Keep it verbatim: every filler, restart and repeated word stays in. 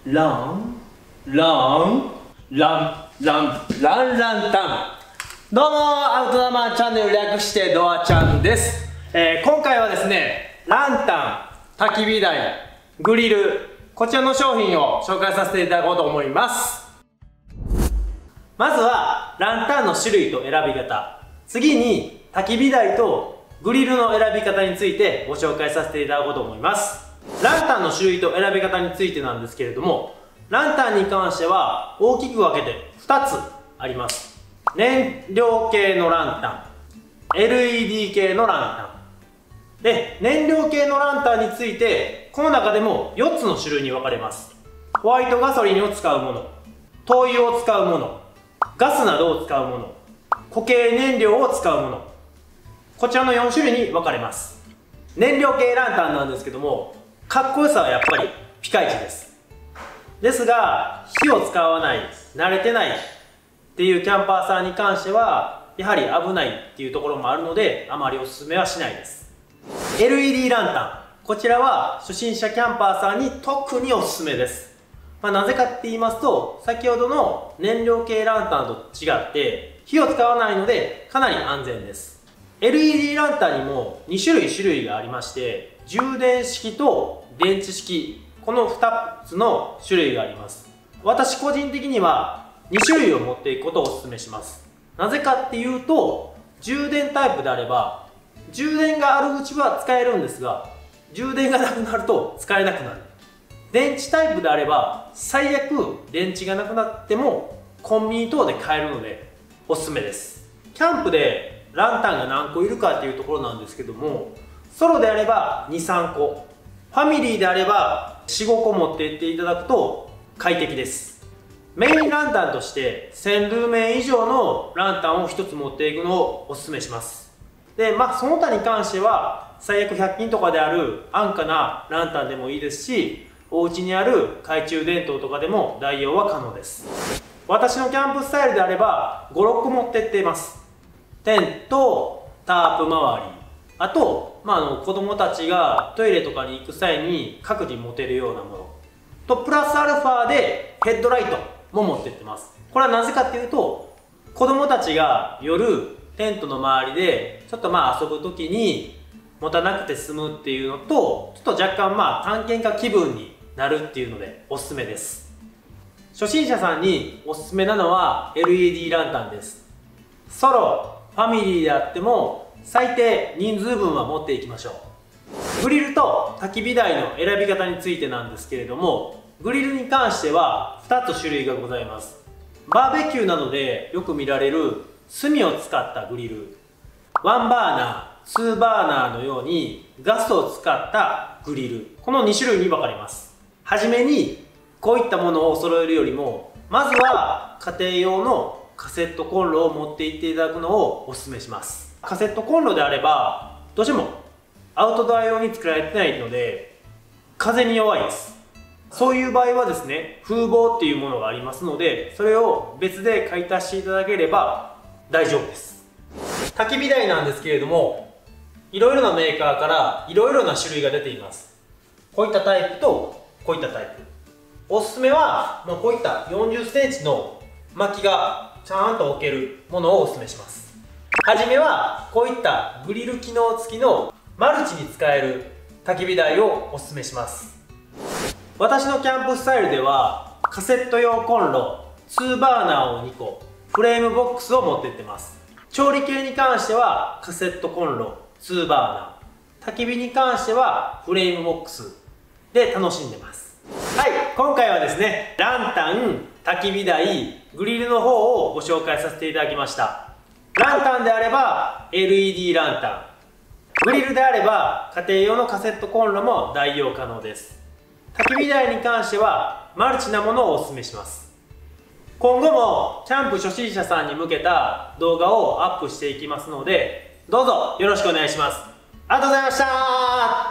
ランランランランランランタン。どうもアウトドアマンチャンネル略してドアちゃんです。えー、今回はですね、ランタン、焚き火台、グリル、こちらの商品を紹介させていただこうと思います。まずはランタンの種類と選び方、次に焚き火台とグリルの選び方についてご紹介させていただこうと思います。ランタンの種類と選び方についてなんですけれども、ランタンに関しては大きく分けてふたつあります。燃料系のランタン、 エルイーディー 系のランタンで、燃料系のランタンについてこの中でもよっつの種類に分かれます。ホワイトガソリンを使うもの、灯油を使うもの、ガスなどを使うもの、固形燃料を使うもの、こちらのよん種類に分かれます。燃料系ランタンなんですけども、かっこよさはやっぱりピカイチです。ですが火を使わない、慣れてないっていうキャンパーさんに関してはやはり危ないっていうところもあるので、あまりおすすめはしないです。 エルイーディー ランタン、こちらは初心者キャンパーさんに特におすすめです。まあ、なぜかって言いますと、先ほどの燃料系ランタンと違って火を使わないのでかなり安全です。 エルイーディー ランタンにもに種類種類がありまして、充電式と電池式、このふたつの種類があります。私個人的にはに種類を持っていくことをお勧めします。なぜかっていうと、充電タイプであれば充電があるうちは使えるんですが、充電がなくなると使えなくなる。電池タイプであれば最悪電池がなくなってもコンビニ等で買えるのでおすすめです。キャンプでランタンが何個いるかっていうところなんですけども、ソロであればにさんこ、ファミリーであればよんごこ持っていっていただくと快適です。メインランタンとしてせんルーメン以上のランタンをひとつ持っていくのをおすすめします。で、まあその他に関しては最悪ひゃく均とかである安価なランタンでもいいですし、お家にある懐中電灯とかでも代用は可能です。私のキャンプスタイルであればごろっこ持ってっています。テント、タープ周り、あと、まあ、あの子供たちがトイレとかに行く際に各自持てるようなものと、プラスアルファでヘッドライトも持ってってます。これはなぜかっていうと、子供たちが夜テントの周りでちょっとまあ遊ぶ時に持たなくて済むっていうのと、ちょっと若干まあ探検家気分になるっていうのでおすすめです。初心者さんにおすすめなのは エルイーディー ランタンです。ソロ、ファミリーであっても最低人数分は持っていきましょう。グリルと焚き火台の選び方についてなんですけれども、グリルに関してはふたつ種類がございます。バーベキューなどでよく見られる炭を使ったグリル、ワンバーナー、ツーバーナーのようにガスを使ったグリル、このに種類に分かれます。はじめにこういったものを揃えるよりも、まずは家庭用のカセットコンロを持っていっていただくのをお勧めします。カセットコンロであればどうしてもアウトドア用に作られてないので風に弱いです。そういう場合はですね、風防っていうものがありますので、それを別で買い足していただければ大丈夫です。焚き火台なんですけれども、いろいろなメーカーからいろいろな種類が出ています。こういったタイプとこういったタイプ。おすすめは、まあ、こういったよんじゅっセンチの薪がちゃんと置けるものをおすすめします。はじめはこういったグリル機能付きのマルチに使える焚き火台をおすすめします。私のキャンプスタイルではカセット用コンロツーバーナーをにこ、フレームボックスを持ってってます。調理系に関してはカセットコンロツーバーナー、焚き火に関してはフレームボックスで楽しんでます。はい、今回はですね、ランタン、焚き火台、グリルの方をご紹介させていただきました。ランタンであれば エルイーディー ランタン、グリルであれば家庭用のカセットコンロも代用可能です。焚き火台に関してはマルチなものをおすすめします。今後もキャンプ初心者さんに向けた動画をアップしていきますので、どうぞよろしくお願いします。ありがとうございました。